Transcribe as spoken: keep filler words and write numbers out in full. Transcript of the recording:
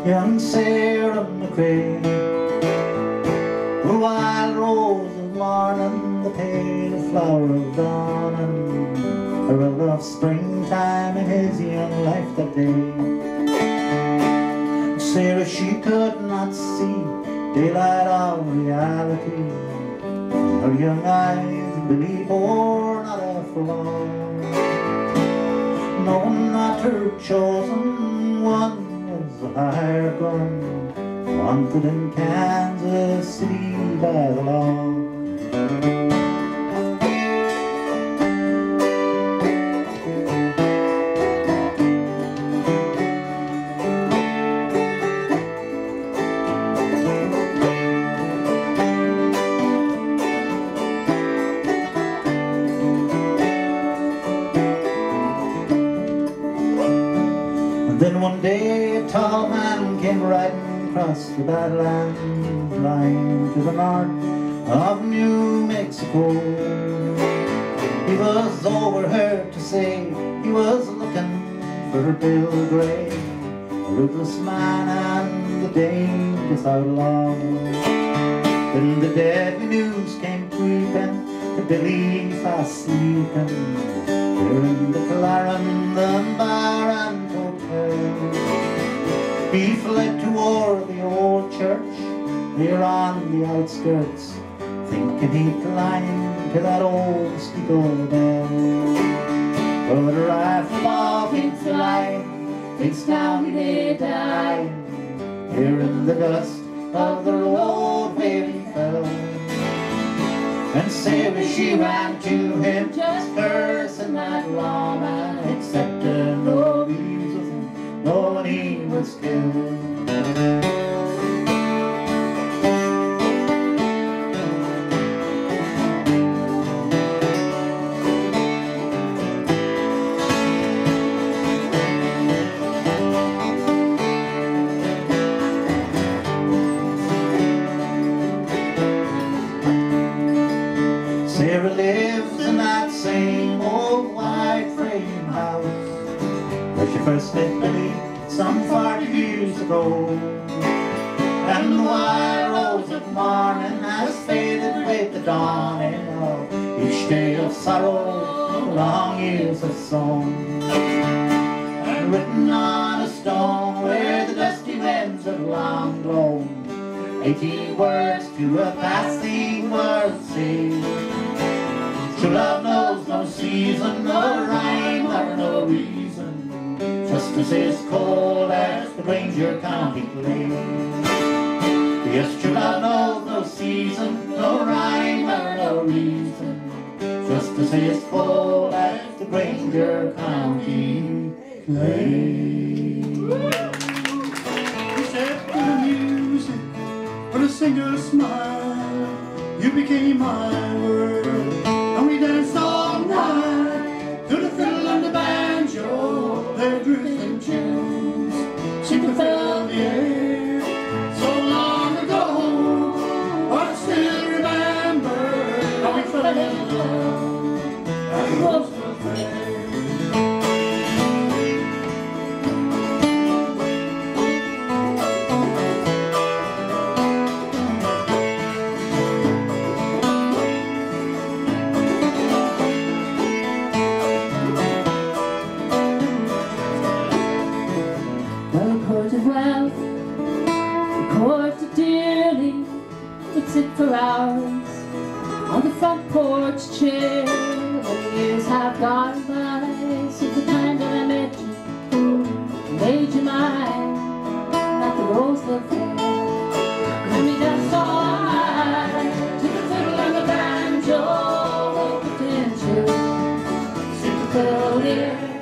young Sarah McRae. The wild rose of morning, the pale flower of dawn, and a thrill of springtime in his young life that day. Sarah, she could not see daylight of reality. Her young eyes believed bore not a flaw, knowing that her chosen one was a hired gun, wanted in Kansas City by the law. Then one day a tall man came riding across the Badlands, lying to the north of New Mexico. He was overheard to say he was looking for Bill Gray, a ruthless man and the dangerous outlaw. Then the deadly news came creeping to Billy fast sleeping there in the Clarendon Bar and Hotel. He fled toward the old church there on the outskirts, thinking he'd climb to that old steeple bell. But a rifle ball thinks alive, thinks down he may die, here in the dust of the road where he fell. And Sarah, she ran to him, just cursing that lawman, accepting no dealings with him, knowing he was killed. Sarah lives in that same old white frame house where she first met Billy some forty years ago. And the wild rose of morning has faded with the dawning of each day of sorrow, long years of song. And written on a stone where the dusty winds have long blown, eighteen words to a passing world sea. True love knows no season, no rhyme or no reason, just as is cold as the Ranger County clay. Yes, true love knows no season, no rhyme or no reason, just as is cold as the Ranger County clay. You said to the music, for the singer's smile, you became my world. And we danced all night to the fiddle and the banjo, their drifting tunes seemed to fill the air. So long ago, I still remember how we fell in love at Roseville Fair. Courted dearly, would sit for hours on the front porch chair. But years have gone by since the time that I met you, made you mine at the Roseville Fair. And we danced all night to the fiddle and the banjo, the potential seemed to fill the air.